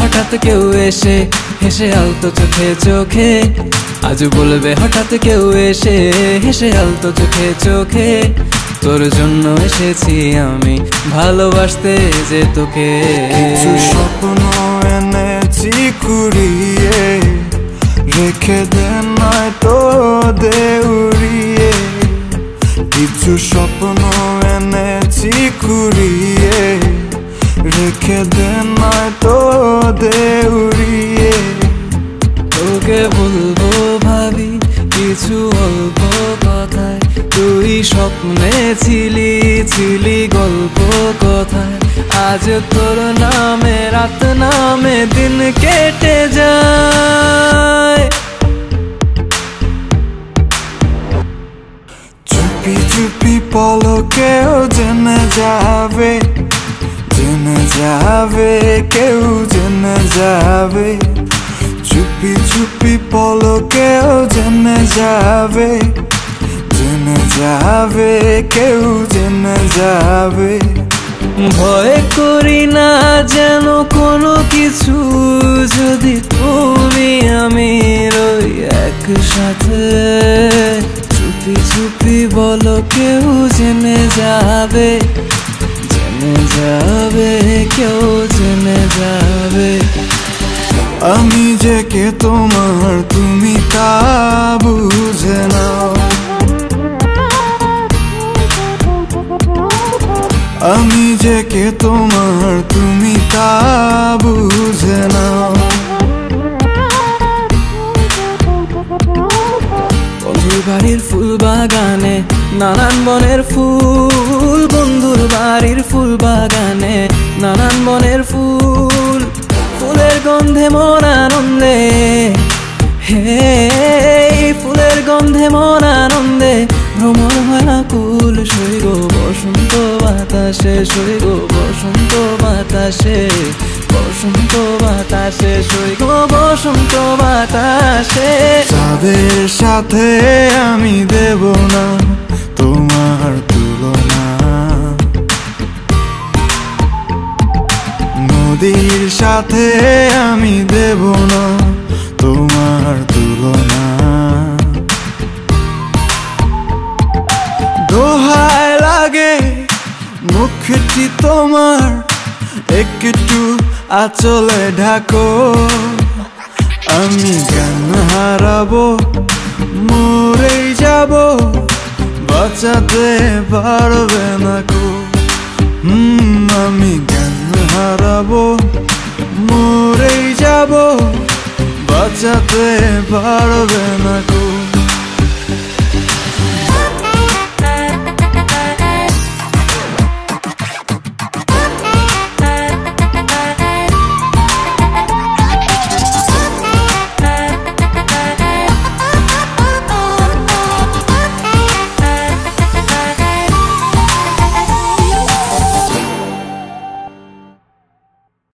হঠাৎ কেউ এসে হেসে আলতো চোখে চোখে, আজ বলবে হঠাৎ কেউ এসে হেসে আলতো চোখে চোখে, তোর জন্য এসেছি আমি ভালোবাসতে যে তোকে। কিছু স্বপ্ন এনেছি কুড়িয়ে, রেখে দে নয়তো দে উড়িয়ে। কিছু স্বপ্ন এনেছি কুড়িয়ে, রেখে দে নয়তো দে উড়িয়ে। তোকে বলবো ভাবি কিছু অল্প কথায়, তুই স্বপ্নে ছিলি ছিলি গল্প কথায়, আজ তোর নামে রাত নামে দিন কেটে যায়। চুপি চুপি পলকেও জেনে যাবে, জেনে যাবে কেউ জেনে যাবে। চুপি চুপি পলকেও জেনে যাবে, জেনে যাবে কেউ জেনে যাবে। ভয় করি না যেন কোনো কিছু, যদি তুমি আমি রই একসাথে। চুপি চুপি বলো কেউ জেনে যাবে, জেনে যাবে কেউ জেনে যাবে। আমি যে কে তোমার তুমি তা বুঝে নাও, আমি যে কে তোমার তুমি তা বুঝে নাও। বন্ধুর বাড়ির ফুল বাগানে নানান বনের ফুল, বন্ধুর বাড়ির ফুল বাগানে নানান বনের ফুল, ফুলের গন্ধে মন আনন্দে, হে ফুলের গন্ধে মন আনন্দে ভ্রমণ হয় আকুল। সৈগ বসন্ত বাতাসে, সৈগ বসন্ত বাতাসে, বসন্ত বাতাসে, সৈগ বসন্ত বাতাসে। যাদের সাথে আমি দেব না তোমার তুলনা, নদীর সাথে আমি দেব না তোমার তুলনা। দোহায় লাগে মুখটি তোমার, একটু আঁচলে ঢাকো। আমি জ্ঞান হারাবো, মরেই যাব, বাঁচাতে পারবে না কো। আমি জ্ঞান হারাবো, মরেই যাব, বাঁচাতে পারবে না।